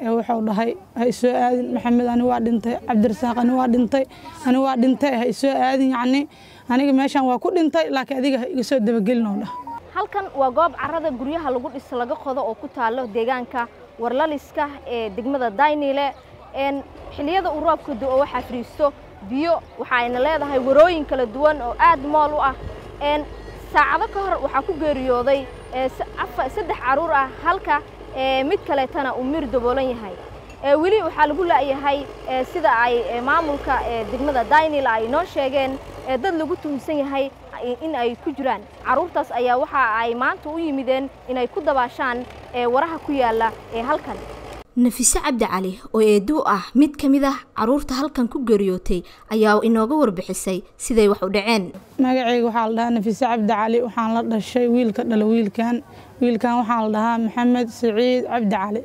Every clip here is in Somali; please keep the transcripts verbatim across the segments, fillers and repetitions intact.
ee wuxuu dhahay ha isoo aadin maxamed ani waa dhintay cabdirasaaq ani waa dhintay ani waa dhintay ha isoo aadin yacni aniga meeshan waa ku dhintay laakiin adiga iga soo dabagelin oo dhah halkan waa goob carrada guryaha lagu dhiso laga qodo oo ku taalo deegaanka warlaliska ee degmada Daynile een xilliyada uu roobku da'o waxa fariisto biyo waxa ay leedahay warooyin kala duwan oo aad mool u ah een saacado ka hor waxa ku geeriyooday saddex caruur ah halka mid kale tana uu mir daboolan yahay ee wali waxa lagu laayahay sida ay maamulka degmada Daynile ay noo sheegeen dad lagu tuunsan yahay in ay ku jiraan caruurtaas ayaa waxa ay maanta u yimideen in ay ku dabaashaan waraha ku yaala ee halkan Nafisa Cabdi Cali oo eedo ah mid kamid ah caruurta halkan ku geeriyootay ayaa inooga warbixisay siday wax u dhaceen magacayga waxa la dhahaa Nafisa Cabdi Cali waxaan la dhashay wiilka dhalo wiilkan wiilkan waxa la dhahaa Maxamed Saciid Cabdi Cali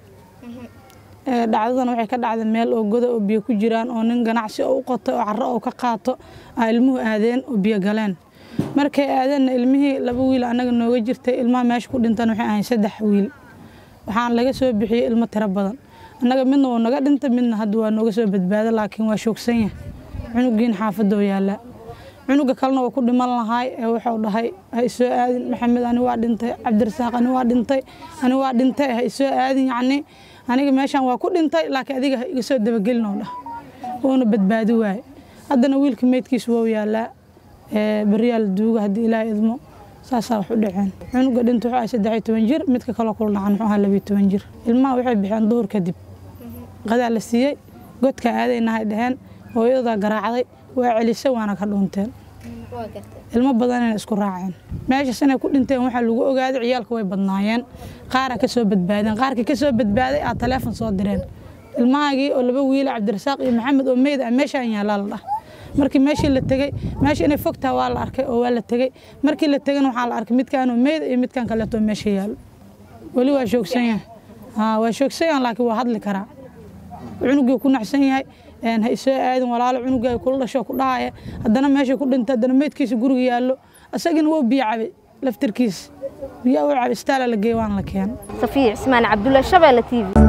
ee dhacdadan waxay ka dhacday meel oo godo oo biyo ku jiraan oo nin ganacsi oo u qoto oo carro oo ka qaato ay ilmuhu aadeen oo biyo galeen markay aadeen ilmihii laba wiil anaga nooga jirtay ilmaha meesha ku dhintaan waxay ahayn saddex wiil waxaan laga soo bixiyay ilmo tiro badan anaga midna oo naga dhintay midna hadda waa nooga soo badbaaday laakiin waa shoogsan yahay cunugiin xaafadda oo yaala cunuga kalena waa ku dhiman lahaay ee wuxuu dhahay ha isoo aadin maxamed ani waa dhintay cabdirasaaq ani waa dhintay ani waa dhintay ha isoo aadin yacni aniga meeshan waa ku dhintay laakiin adiga iga soo dabagelin oo dhah oona badbaadi waay haddana wiilka meydkiisu waa yaalaa ee bariyaal duuga haddii ilaahay idmo saasaa wax u dhaceen cunuga dhinta wuxuu ahay saddex iyo toban jir midka kale ku dhacan wuxuu ahaa laba iyo toban jir ilmaha waxay bixeen duhur kadib qadaa la siiyey godka aadaynahay dhaheen hooyada garaacday waa celisay waana ka dhuunteen ilmo badanina isku raaceen meeshaas inay ku dhinteen waxa lagu ogaaday ciyaalka way badnaayeen qaar ka soo badbaadeen qaarkii ka soo badbaaday aa telefoon soo direen ilmahaagii oo laba wiil Cabdirasaaq iyo Maxamed oo meyd ah meeshaan yaalaa la markii meeshii la tagay meeshii inay fogtaa waa la arkay oo waa la tagay markii la tagana waxa la arkay midkaan oo meyd iyo midkaan kale oo meesha yaal wali waa shoogsan yahay ha waa shoogsan yahay laakiin waa hadli karaa cunugu ku nacsan yahay een ha isoo aadin walaalo cunuga ay kula dhasho ku dhaaya haddana meesha ku dhintay haddana meydkiisa guriga yaallo asagina wuu biyo cabay laftirkiis biyo cabay istaala la geeyay waan la keen Safiya Ismaan Cabdulla Shabeelle T V